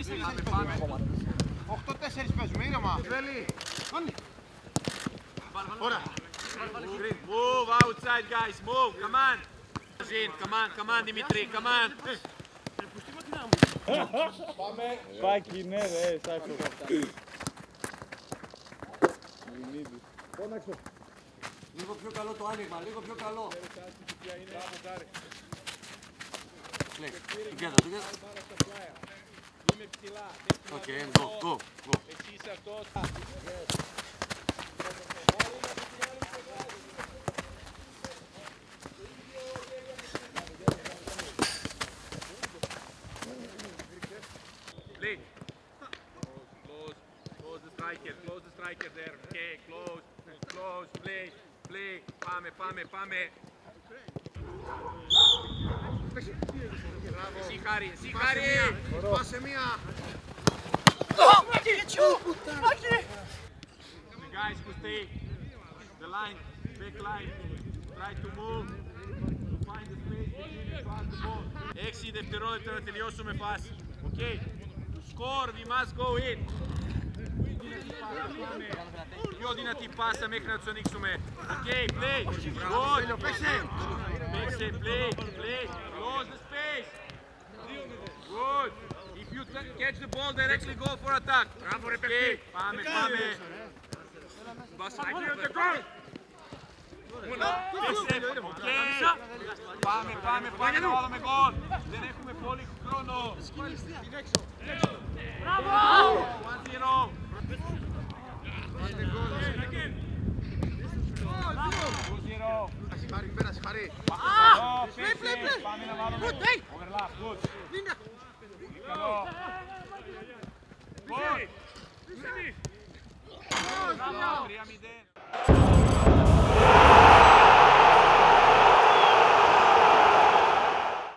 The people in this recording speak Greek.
Πάμε. 8-4 παίζουμε, ήρεμα. Βέλη. Ωραία. Move outside, guys. Move. Come on. Come on, Dimitri. Come on. Πάκι, ναι ρε, Σάκο. Λίγο πιο καλό το άνοιγμα, λίγο πιο καλό. Together. Okay, and go. Εσύ είσαι αυτός. Play. Close the striker there. Okay, close, play. Πάμε. Εσύ Χάρη. Πάσε μία. Guys who stay the line, back line, try to move, find the space between and pass the ball. 6 δευτερόλεπτα να τελειώσουμε φάση. Okay, to score we must go in. Πιο δυνατή πάσα μέχρι να τους ανοίξουμε. Okay, play, good. Παίξε, play, close the space. Good. If you catch the ball, directly go for attack. Okay, πάμε. Πάμε να βάλουμε γκολ. Δεν έχουμε πολύ χρόνο. Μπράβο! 1-0. Πέρασε, Χαρή. Πάμε να βάλουμε overlap. Good. Καλό. Γκολ. 3-0.